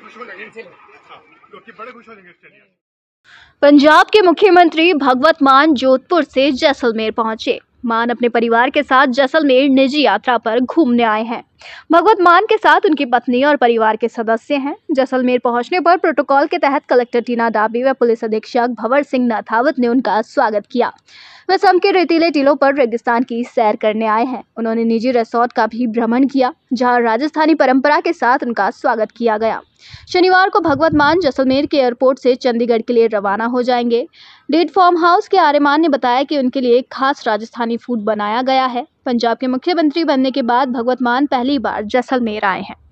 खुश हो जाएंगे इनसे। लोग बड़े खुश हो जाएंगे इसके लिए। पंजाब के मुख्यमंत्री भगवत मान जोधपुर से जैसलमेर पहुंचे। मान अपने परिवार के साथ जैसलमेर निजी यात्रा पर घूमने आए हैं। भगवत मान के साथ उनकी पत्नी और परिवार के सदस्य हैं। जैसलमेर पहुंचने पर प्रोटोकॉल के तहत कलेक्टर टीना डाबी व पुलिस अधीक्षक भंवर सिंह नाथावत ने उनका स्वागत किया। वे सम के रेतीले टीलों पर रेगिस्तान की सैर करने आए हैं। उन्होंने निजी रिसोर्ट का भी भ्रमण किया, जहां राजस्थानी परंपरा के साथ उनका स्वागत किया गया। शनिवार को भगवत मान जैसलमेर के एयरपोर्ट से चंडीगढ़ के लिए रवाना हो जाएंगे। डेट फार्म हाउस के आर्यमान ने बताया कि उनके लिए एक खास राजस्थानी फूड बनाया गया है। पंजाब के मुख्यमंत्री बनने के बाद भगवत मान पहली बार जैसलमेर आए हैं।